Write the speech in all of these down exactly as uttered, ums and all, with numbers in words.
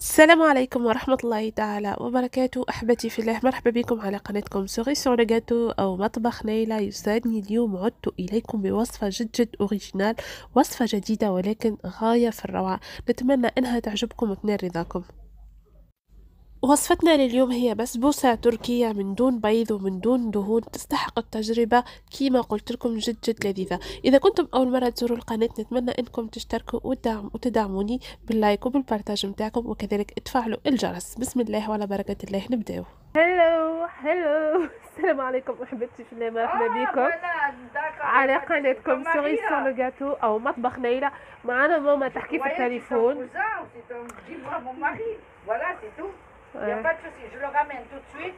السلام عليكم ورحمة الله تعالى وبركاته. أحبتي في الله، مرحبا بكم على قناتكم سوري سور جاتو أو مطبخ ليلى. يسعدني اليوم عدت إليكم بوصفة جد جد أوريجينال، وصفة جديدة ولكن غاية في الروعة. نتمنى أنها تعجبكم وتنال رضاكم. وصفتنا لليوم هي بسبوسة تركية من دون بيض ومن دون دهون، تستحق التجربة. كما قلت لكم جد جد لذيذة. إذا كنتم أول مرة تزوروا القناة نتمنى أنكم تشتركوا وتدعم وتدعموني باللايك وبالبارتاج متاعكم، وكذلك تفعلوا الجرس. بسم الله وعلى بركة الله نبداو. هلو هلو السلام عليكم أحبتي في الله، مرحبا بكم على قناتكم سوري سور لو جاتو أو مطبخ ليلى. معنا ماما تحكي في التليفون. Il n'y a pas de souci, je le ramène tout de suite.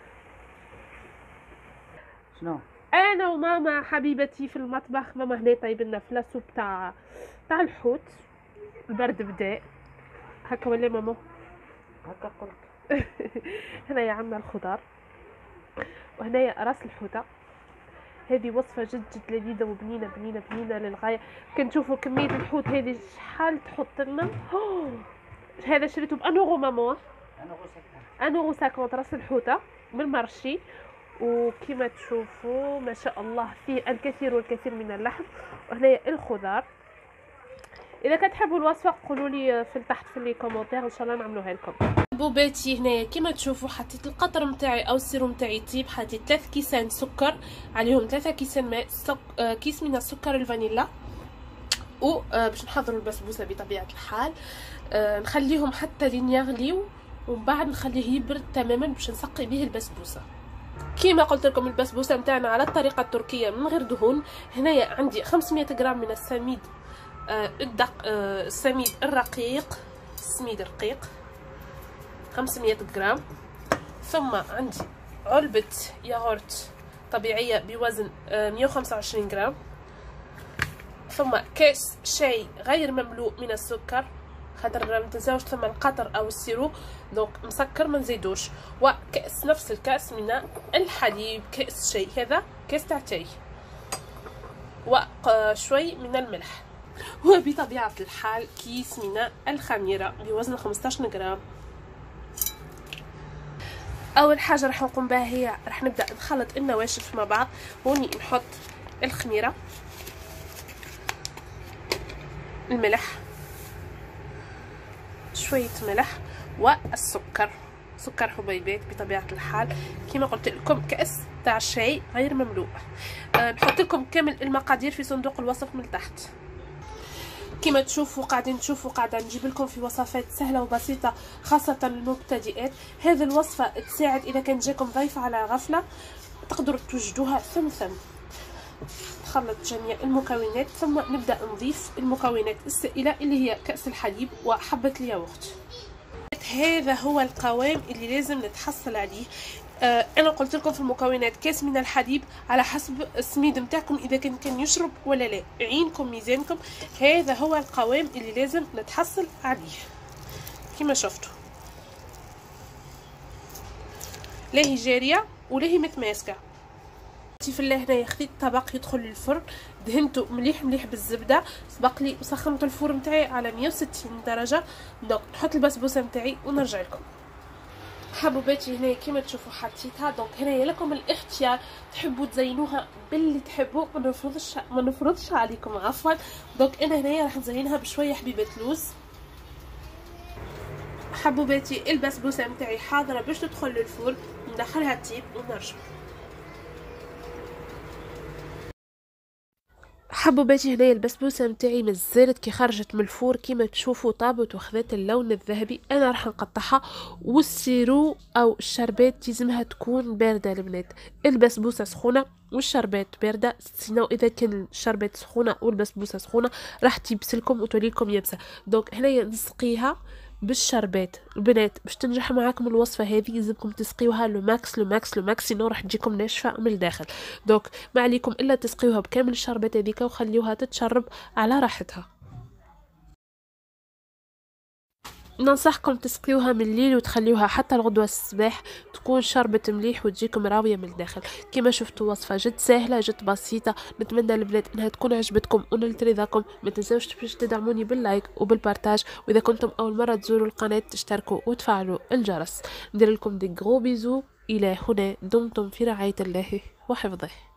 شنو؟ انا وماما حبيبتي في المطبخ. ماما هنا طيب لنا فلاسو تاع تاع الحوت. البرد بدا هكا ولا ماما؟ هكا قلت. هنايا عندنا الخضار وهنايا راس الحوته. هذه وصفه جد جد لذيذه وبنينه بنينه بنينه للغايه. كنشوفوا كميه الحوت هذه شحال تحط لنا. هذا شريته بانورو ماما، انورو ساكونت راس الحوته من مرشي. وكما تشوفوا ما شاء الله فيه الكثير والكثير من اللحم. وهنا الخضار. اذا كتحبوا الوصفه قولوا لي في تحت في لي كومونتير، ان شاء الله نعملوها لكم. بوباتي هنايا كما تشوفوا حطيت القطر نتاعي او السيروم نتاعي طيب. حطيت ثلاث كيسان سكر عليهم ثلاثة كيسان ماء، سك... آه كيس من السكر الفانيلا. و آه باش نحضروا البسبوسه بطبيعه الحال. آه نخليهم حتى لين يغليو ومن بعد نخليه يبرد تماما باش نسقي به البسبوسه. كيما قلت لكم البسبوسه نتاعنا على الطريقه التركيه من غير دهون. هنايا عندي خمسمية غرام من السميد آه الدق آه السميد الرقيق، السميد الرقيق خمسمية غرام. ثم عندي علبه ياغورت طبيعيه بوزن آه مية وخمسة وعشرين غرام. ثم كاس شاي غير مملوء من السكر، خاطر ما تنساوش ثم القطر او السيرو دونك مسكر ما نزيدوش. وكاس نفس الكاس من الحليب، كاس شاي، هذا كاس تاع شاي. وشوي من الملح. وبطبيعه الحال كيس من الخميره بوزن خمسطاش غرام. اول حاجه راح نقوم بها هي راح نبدا نخلط النواشف مع بعض. هوني نحط الخميره، الملح، شويه ملح، والسكر، سكر حبيبات بطبيعه الحال. كما قلت لكم كاس تاع الشاي غير مملوء. أه نحط لكم كامل المقادير في صندوق الوصف من تحت. كما تشوفوا قاعدين تشوفوا قاعده نجيب لكم في وصفات سهله وبسيطه خاصه للمبتدئات. هذه الوصفه تساعد اذا كان جاكم ضيف على غفله تقدروا توجدوها ثم ثم. نخلط جميع المكونات ثم نبدا نضيف المكونات السائله اللي هي كاس الحليب وحبه الياغورت. هذا هو القوام اللي لازم نتحصل عليه. آه انا قلت لكم في المكونات كاس من الحليب على حسب السميد نتاعكم، اذا كان كان يشرب ولا لا، عينكم ميزانكم. هذا هو القوام اللي لازم نتحصل عليه كما شفتوا. لا هي جاريه ولا هي متماسكه. في الله هنايا خديت طبق يدخل للفرن، دهنته مليح مليح بالزبده. سبق لي وسخنت الفرن نتاعي على مية وستين درجه. دونك نحط البسبوسه نتاعي ونرجع لكم. حبوباتي هنايا كما تشوفوا حطيتها. دونك هنايا لكم الاختيار، تحبوا تزينوها باللي تحبوا، ما نفرضش ما نفرضش عليكم عفوا. دونك انا هنايا راح نزينها بشويه حبيبه لوز. حبوباتي البسبوسه نتاعي حاضره باش تدخل للفرن، ندخلها تيب ونرجع. حبوباتي هنايا البسبوسه نتاعي مازالت كي خرجت من الفور كيما تشوفوا طابت وخذت اللون الذهبي. انا راح نقطعها. والسيرو او الشربات لازمها تكون بارده البنات. البسبوسه سخونه والشربات بارده، سينو اذا كان الشربات سخونه والبسبوسه سخونه راح تيبسلكم وتوليكم يابسه. دونك هنايا نسقيها بالشربات. البنات باش تنجح معاكم الوصفه هذه لازمكم تسقيوها لو ماكس لو ماكس لو ماكس، سينو راح تجيكم ناشفه من الداخل. دونك ما عليكم الا تسقيوها بكامل الشربات هذيك وخليوها تتشرب على راحتها. ننصحكم تسقيوها من الليل وتخليوها حتى الغدوة الصباح تكون شربت مليح وتجيكم راوية من الداخل. كما شفتوا وصفة جد سهلة جد بسيطة. نتمنى البنات انها تكون عجبتكم ونلت رضاكم. ما تنسوش باش تدعموني باللايك وبالبارتاج، واذا كنتم اول مرة تزوروا القناة تشتركوا وتفعلوا الجرس. ندير لكم دي غرو بيزو. الى هنا دمتم في رعاية الله وحفظه.